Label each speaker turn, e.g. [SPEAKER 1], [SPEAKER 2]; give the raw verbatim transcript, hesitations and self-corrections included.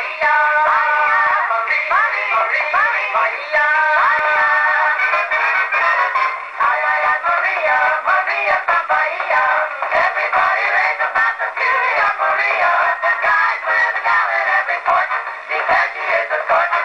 [SPEAKER 1] Maria, Maria, Maria, Maria. Maria, Maria from Bahia. Everybody raves about the beauty of Maria. The guys with a gal at every port. Because she is a sort